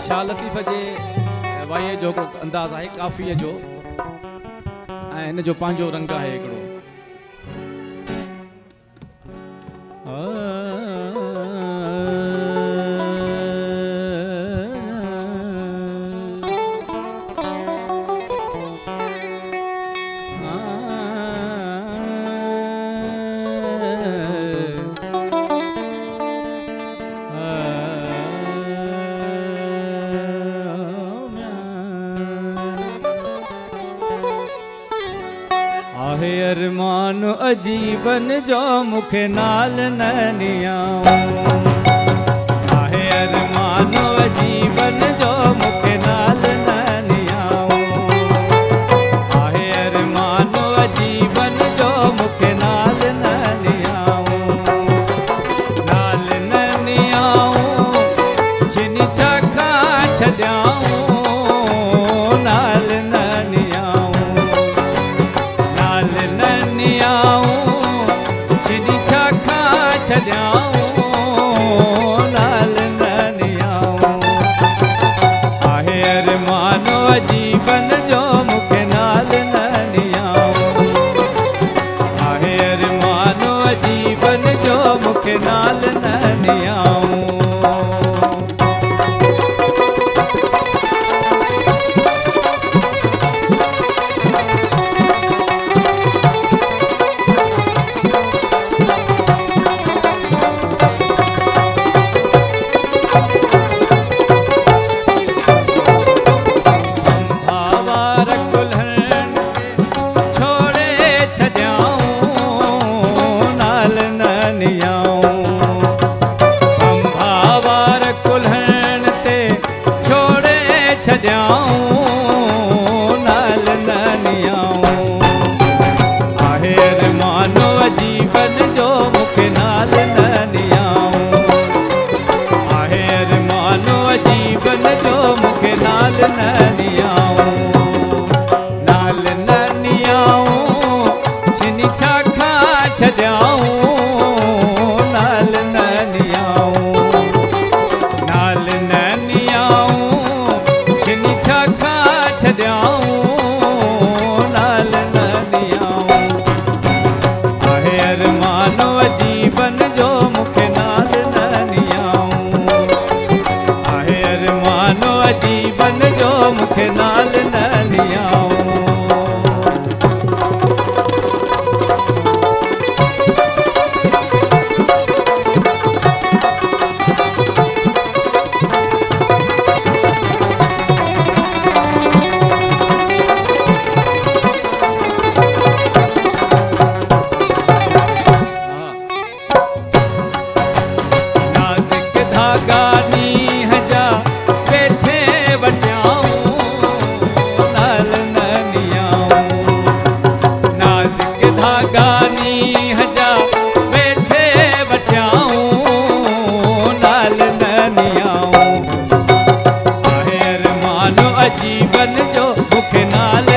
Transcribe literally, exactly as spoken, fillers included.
शाह लतीफ़ जे वाईअ जो अंदाज़ है काफ़ीअ जो ऐं हिन जो पंहिंजो रंग है हिकिड़ो। आहे अरमान अजीबन जो मुखे नाल ननियाऊं, आहे अरमान अजीबन जो मुखे नाल ननियाऊं, आहे अरमान अजीबन जो मुखे नाल ननियाऊं, नाल ननियाऊं जिन छका छॾियाऊं, नाल नाल ननियाऊं, आहे अरमानो अजीबन जो मुखे नाल ननियाऊं, आहे अरमानो अजीबन जो मुखे नाल ननियाऊं। नाल ननियाऊं, आहे अरमानो अजीबन जो मुखे नाल ननियाऊं, आहे अरमानो अजीबन जो मुखे नाल ननियाऊं, नाल ननियाऊं जिन छाखा छॾियाऊं, नाल ननियाऊं, नाल ननियाऊं छका छॾियाऊं, नाल ननियाऊं, आहे अरमानो अजीबन जो मुखे नाल ननियाऊं, आहे अरमानो अजीबन जो मुखे नाल ननियाऊं। अजीबन जो मुखे नाल